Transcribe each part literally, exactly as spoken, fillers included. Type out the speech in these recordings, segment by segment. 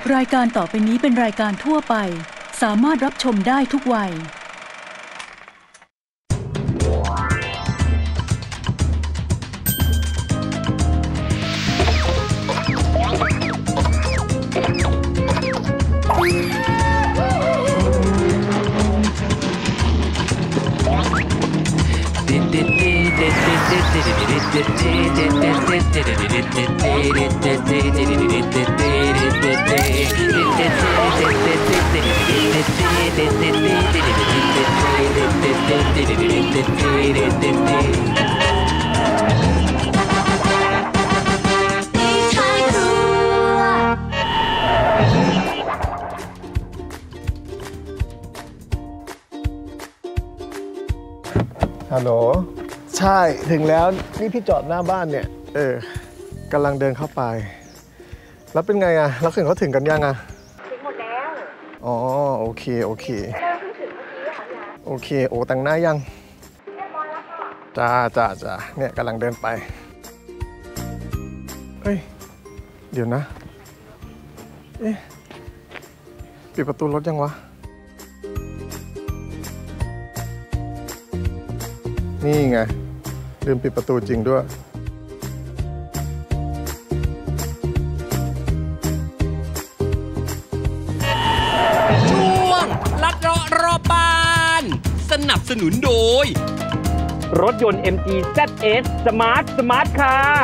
รายการต่อไปนี้เป็นรายการทั่วไปสามารถรับชมได้ทุกวัยฮัลโหลใช่ถึงแล้วนี่พี่จอดหน้าบ้านเนี่ยเออกำลังเดินเข้าไปแล้วเป็นไงอะแล้วถึงเขาถึงกันยังอะถึงหมดแล้วอ๋อโอเคโอเคเพิ่งถึงเมื่อกี้ค่ะโอเคโอ้แต่งหน้ายังเรียบร้อยแล้วค่ะจ้าจ้าจ้าเนี่ยกำลังเดินไปเฮ้ยเดี๋ยวนะเอ๊ะปิดประตูรถยังวะนี่ไงลืมปิดประตูจริงด้วยช่วงลัดเลาะรอบบ้านสนับสนุนโดยรถยนต์ เอ็ม จี แซด เอส Smart Smart Car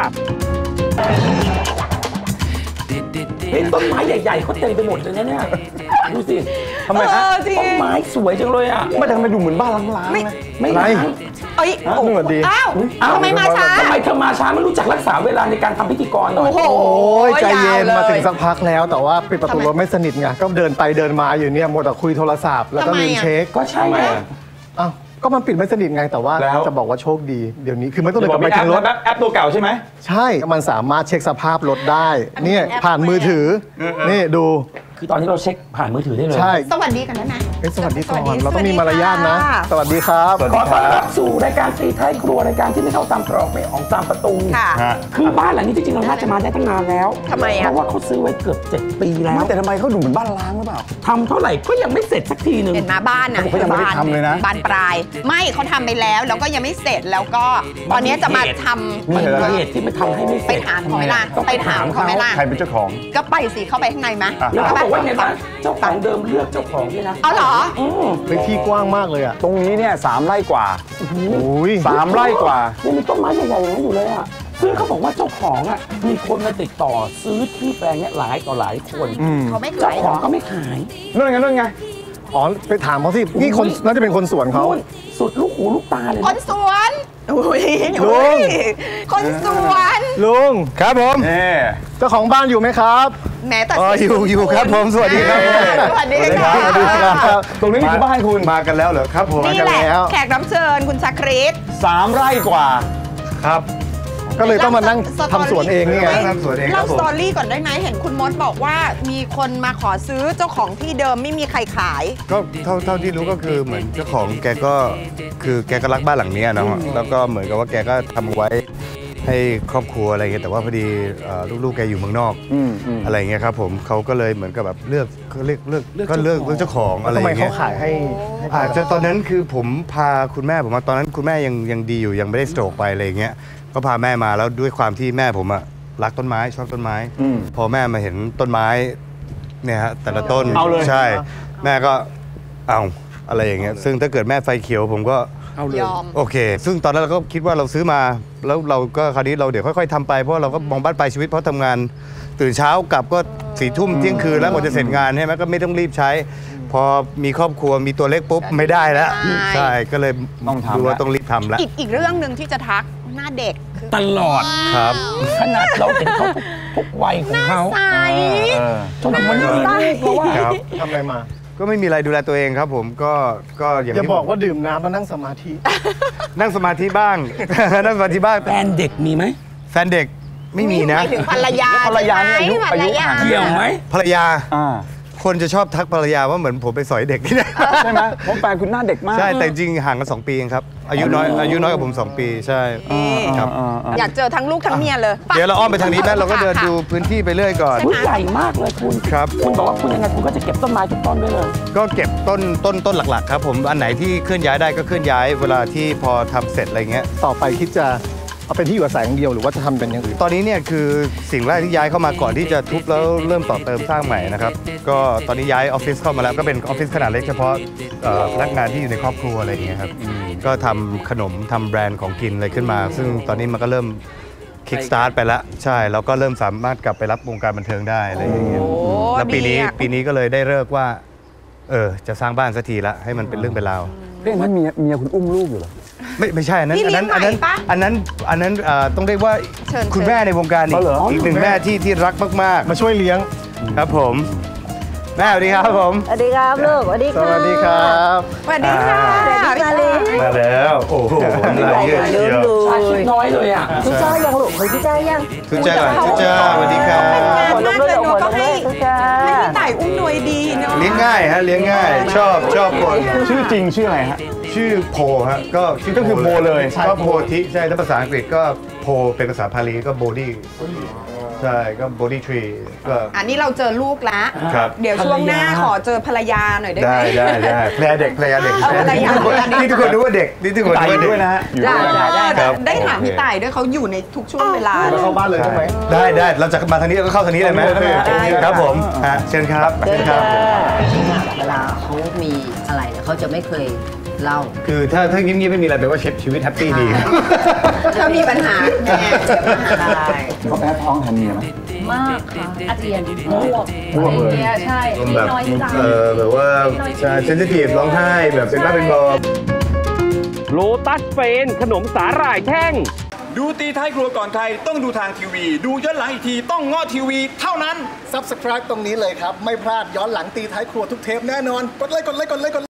เฮ้ยต้นไม้ใหญ่ๆเขาเต็มไปหมดเลยนะเนี่ยดูสิทำไมฮะต้นไม้สวยจังเลยอ่ะไม่ทำไมดูเหมือนบ้านล้างๆนะไม่ล้างเอ้ยโอ้โหดีอ้าวทำไมมาช้าทำไมเธอมาช้าไม่รู้จักรักษาเวลาในการทำพิธีกรหน่อยโอ้โหใจเย็นมาถึงสักพักแล้วแต่ว่าปิดประตูรถไม่สนิทไงก็เดินไปเดินมาอยู่เนี่ยหมดแต่คุยโทรศัพท์แล้วก็ลืมเช็คก็ใช่ไงอ้าวก็มันปิดไม่สนิทไงแต่ว่าจะบอกว่าโชคดีเดี๋ยวนี้คือไม่ต้องเดินกลับไปถึงรถแอปตัวเก่าใช่ไหมใช่มันสามารถเช็คสภาพรถได้เนี่ยผ่านมือถือนี่ดูคือตอนนี้เราเช็คผ่านมือถือได้เลยใช่สวัสดีกันได้ไหมสวัสดีก่อนเราต้องมีมารยาทนะสวัสดีครับขอต้อนรับสู่รายการตีท้ายครัวรายการที่ไม่เข้าตามตรอกไม่ออกตามประตูคือบ้านหลังนี้จริงๆเราน่าจะมาได้ตั้งนานแล้วทำไมอ่ะเพราะว่าเขาซื้อไว้เกือบเจ็ดปีแล้วแต่ทำไมเขาดูเหมือนบ้านล้างหรือเปล่าทำเท่าไหร่ก็ยังไม่เสร็จสักทีหนึ่งเห็นมาบ้านนะเขายังไม่ได้ทำเลยนะบานปลายไม่เขาทำไปแล้วแล้วก็ยังไม่เสร็จแล้วก็ตอนนี้จะมาทำมันมีเหตุที่มันทำให้ไม่เสร็จไปถามเขาไหมล่ะไปถามเขาไหมล่ะใครเป็นเจ้าของก็ไปสิเข้าไปข้างในไหมแล้วเขาบอกว่าไงบ้างเจ้าของเดิมเลือกเจ้าของด้วยนะเอาเหรอเป็นที่กว้างมากเลยอ่ะตรงนี้เนี่ยสามไร่กว่าโอ้ยสามไร่กว่ายังมีต้นไม้ใหญ่ๆอย่างนั้นอยู่เลยอ่ะซึ่งเขาบอกว่าเจ้าของอ่ะมีคนมาติดต่อซื้อที่แปลงเนี้ยหลายต่อหลายคนเขาไม่ขายเจ้าของก็ไม่ขายนั่นไงนั่นไงอ๋อไปถามเขาสินี่คนน่าจะเป็นคนสวนเขาสุดลูกหูลูกตาเลยคนสวนลุงคนสวนลุงครับผมเจ้าของบ้านอยู่ไหมครับแม้แต่อยู่อยู่ครับผมสวัสดีครับสวัสดีครับสวัสดีครับตรงนี้คือบ้านคุณมากันแล้วเหรอครับผมนี่แหละแขกรับเชิญคุณชาคริสสามไร่กว่าครับก็เลยต้องมานั่งทำสวนเองนี่ไงทำสวนเองเล่าสตอรี่ก่อนได้ไหมเห็นคุณมดบอกว่ามีคนมาขอซื้อเจ้าของที่เดิมไม่มีใครขายก็เท่าเท่าที่รู้ก็คือเหมือนเจ้าของแกก็คือแกก็รักบ้านหลังนี้นะแล้วก็เหมือนกับว่าแกก็ทำไว้ให้ครอบครัวอะไรเงี้ยแต่ว่าพอดีลูกๆแกอยู่เมืองนอกอะไรเงี้ยครับผมเขาก็เลยเหมือนกับแบบเลือกเขาเลือกเลือกก็เลือกเลือกเจ้าของอะไรเงี้ยทำไมเขาขายให้อาจจะตอนนั้นคือผมพาคุณแม่ผมมาตอนนั้นคุณแม่ยังยังดีอยู่ยังไม่ได้สโตรกไปอะไรเงี้ยก็พาแม่มาแล้วด้วยความที่แม่ผมอะรักต้นไม้ชอบต้นไม้พอแม่มาเห็นต้นไม้เนี่ยฮะแต่ละต้นใช่แม่ก็เอาอะไรอย่างเงี้ยซึ่งถ้าเกิดแม่ไฟเขียวผมก็ยอมโอเคซึ่งตอนนั้นเราก็คิดว่าเราซื้อมาแล้วเราก็คราวนี้เราเดี๋ยวค่อยๆทำไปเพราะเราก็มองบ้านปลายชีวิตเพราะทำงานตื่นเช้ากลับก็สี่ทุ่มเที่ยงคืนแล้วกว่าจะเสร็จงานใช่ไหมก็ไม่ต้องรีบใช้พอมีครอบครัวมีตัวเล็กปุ๊บไม่ได้แล้วใช่ก็เลยต้องทำดูว่าต้องรีบทำแล้วอีกอีกเรื่องหนึ่งที่จะทักหน้าเด็กตลอดครับขนาดเราเห็นเขาทุกวัยของเขาใสจนถึงวันนี้เพราะว่าทำอะไรมาก็ไม่มีอะไรดูแลตัวเองครับผมก็ก็อย่างที่บอกว่าดื่มน้ำมานั่งสมาธินั่งสมาธิบ้างนั่งสมาธิบ้างแฟนเด็กมีไหมแฟนเด็กไม่มีนะถึงภรรยาภรรยาเนี่ยอายุอายุห่างเกี่ยวไหมภรรยาภคนจะชอบทักภรรยาว่าเหมือนผมไปสอยเด็กที่ไหนใช่ไหมเพราะแฟนคุณหน้าเด็กมากใช่แต่จริงห่างกันสองปีเองครับอายุน้อยอายุน้อยกว่าผมสองปีใช่นี่ครับอยากเจอทั้งลูกทั้งเมียเลยเดี๋ยวเราอ้อมไปทางนี้แม่เราก็เดินค่ะดูพื้นที่ไปเรื่อยก่อนคุณใหญ่มากเลยคุณครับคุณบอกว่าคุณยังไงคุณก็จะเก็บต้นไม้ทุกต้นด้วยเลยก็เก็บต้นต้นต้นหลักๆครับผมอันไหนที่เคลื่อนย้ายได้ก็เคลื่อนย้ายเวลาที่พอทำเสร็จอะไรเงี้ยต่อไปคิดจะเอาเป็นที่อยู่อาศัยอย่างเดียวหรือว่าจะทำเป็นอย่างอื่นตอนนี้เนี่ยคือสิ่งแรกที่ย้ายเข้ามาก่อนที่จะทุบแล้วเริ่มต่อเติมสร้างใหม่นะครับก็ตอนนี้ย้ายออฟฟิศเข้ามาแล้วก็เป็นออฟฟิศขนาดเล็กเฉพาะเอ่อพนักงานที่อยู่ในครอบครัวอะไรอย่างเงี้ยครับก็ทำขนมทำแบรนด์ของกินอะไรขึ้นมา ซึ่งตอนนี้มันก็เริ่มคิกสตาร์ทไปแล้วใช่แล้วก็เริ่มสามารถกลับไปรับวงการบันเทิงได้อะไรอย่างเงี้ยโอ้แล้วปีนี้ดีอะปีนี้ก็เลยได้เลิกว่าเออจะสร้างบ้านสักทีละให้มันเป็นเรื่องเป็นราวเรื่องนั้นเมียเมียคุณอุ้มลูกอยู่เหรอไม่ไม่ใช่อันนั้นนี่อันเลี้นั้ยนงอันนั้นใหม่ปะอันนั้นอันนั้นเอ่อต้องเรียกว่าเชิญคุณเชิญแม่ในวงการอีอ๋กอเหรออีกหนึ่งแม่ที่ที่รักมากมาช่วยเลี้ยงๆครับผมแม่สวัสดีครับผมสวัสดีครับลูกสวัสดีสวัสดีครับสวัสดีค่ะมาเลยมาแล้วโอ้โหน้ำลายเยอะเชียวชาคิดน้อยเลยอ่ะทุจ้ายังลูกคุยทุจ้ายังทุกเจ้าก่อนทุกเจ้าสวัสดีครับเป็นงานมากเลยเนาะก็ให้ทุจ้าให้พี่ต่ายอุ้มหน่วยดีเนาะเลี้ยงง่ายฮะเลี้ยงง่ายชอบชอบคนชื่อจริงชื่ออะไรฮะชื่อโพฮะก็ชื่ก็คือโพเลยก็โพธิใช่ถ้าภาษาอังกฤษก็โพเป็นภาษาพาลีก็โบดี้ใช่ก็โบดี้ทรีก็อันนี้เราเจอลูกละครับเดี๋ยวช่วงหน้าขอเจอภรรยาหน่อยได้ไหมได้ได้ได้แพรเด็กแพรเด็กเอาภรรยานี่ทุกคนนี่ทุกคนรู้ว่าเด็กนี่ทุกคนตายรู้ว่าเด็กด้วยนะฮะอยู่ได้ด้วยได้ครับได้ถามพี่ต่ายด้วยเขาอยู่ในทุกช่วงเวลาแล้วเข้าบ้านเลยใช่ไหมได้ได้เราจะมาทางนี้เราก็เข้าทางนี้เลยไหมได้ครับผมฮะเชิญครับเดิเชินญครับเวลาเขามีอะไรเนี่ยเขาจะไม่เคยเล่าคือถ้าถ้ายิ้มยิ้มไม่มีอะไรแปลว่าชีวิตแฮปปี้ดีถ้ามีปัญหาแม่เจ็บปัญหาได้เขาแพ้ท้องแทนเมียไหมมากค่ะอาเจียนอ้วกอ้วกเลยเนี่ยใช่แบบน้อยใจเออแบบว่าใช่เซนซิทีฟร้องไห้แบบเป็นบ้าเป็นบอโลตัสเฟนขนมสาหร่ายแท่งดูตีท้ายครัวก่อนใครต้องดูทางทีวี ดูย้อนหลังอีกทีต้องง้อทีวีเท่านั้น Subscribe ตรงนี้เลยครับ ไม่พลาดย้อนหลังตีท้ายครัวทุกเทปแน่นอน กดไลค์กดไลค์กดไลค์กด